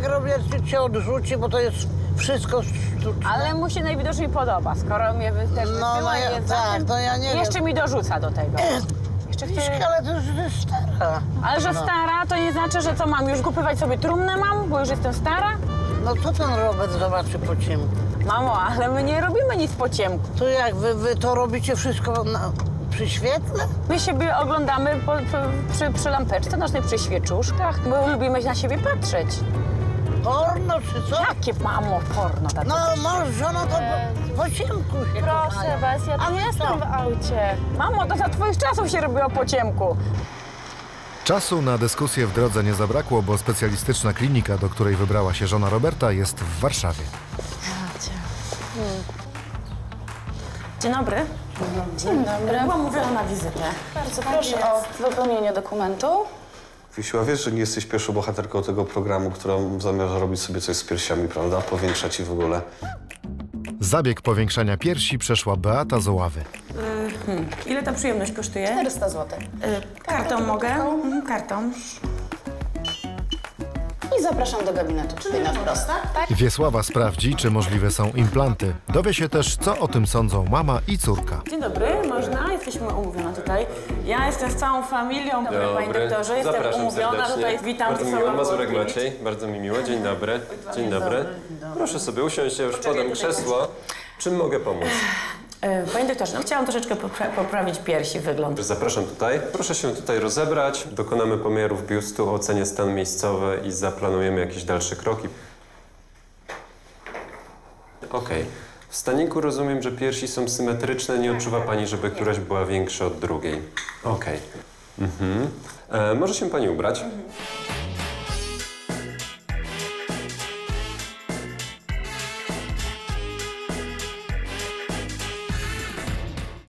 jak robię, cię odrzuci, bo to jest wszystko sztuczne. Ale mu się najwidoczniej podoba, skoro mnie też wysyła i jest za tak, tym, no ja nie jeszcze wiem. mi dorzuca do tego. Jeszcze chce... Miśka, ale to już jest stara. Ale że stara, to nie znaczy, że co mam, już kupywać sobie trumnę mam, bo już jestem stara? No co ten Robert zobaczy po ciemku? Mamo, ale my nie robimy nic po ciemku. To jak, wy to robicie wszystko przy świetle? My siebie oglądamy przy lampeczce naszej, przy świeczuszkach, bo lubimy na siebie patrzeć. Porno czy co? Jakie, mamo, porno takie? No może, no to po ciemku się Proszę kochają. was, ja tu jestem w aucie. Mamo, to za twoich czasów się robiło po ciemku. Czasu na dyskusję w drodze nie zabrakło, bo specjalistyczna klinika, do której wybrała się żona Roberta, jest w Warszawie. Dzień dobry. Dzień dobry. Byłam umówiona na wizytę. Bardzo proszę o wypełnienie dokumentu. Wisiu, a wiesz, że nie jesteś pierwszą bohaterką tego programu, która zamierza robić sobie coś z piersiami, prawda? Powiększać i w ogóle. Zabieg powiększania piersi przeszła Beata z Oławy. Ile ta przyjemność kosztuje? 400 zł. Kartą mogę? Kartą. I zapraszam do gabinetu, czyli na wprost, tak? Wiesława sprawdzi, czy możliwe są implanty. Dowie się też, co o tym sądzą mama i córka. Dzień dobry, można? Jesteśmy umówione tutaj. Ja jestem z całą familią. Dobry, panie doktorze, jestem Zapraszam umówiona serdecznie. tutaj. Witam Bardzo Wesołą miło, Mazurek Włodkiewicz. Maciej. Bardzo mi miło. Dzień dobry. Dzień dobry. Proszę sobie usiąść, ja już podam krzesło. Czym mogę pomóc? Panie doktorze, no chciałam troszeczkę poprawić piersi, wygląd. Zapraszam tutaj. Proszę się tutaj rozebrać. Dokonamy pomiarów biustu, ocenię stan miejscowy i zaplanujemy jakieś dalsze kroki. Okej. W staniku rozumiem, że piersi są symetryczne. Nie odczuwa pani, żeby któraś była większa od drugiej. Okej. Może się pani ubrać.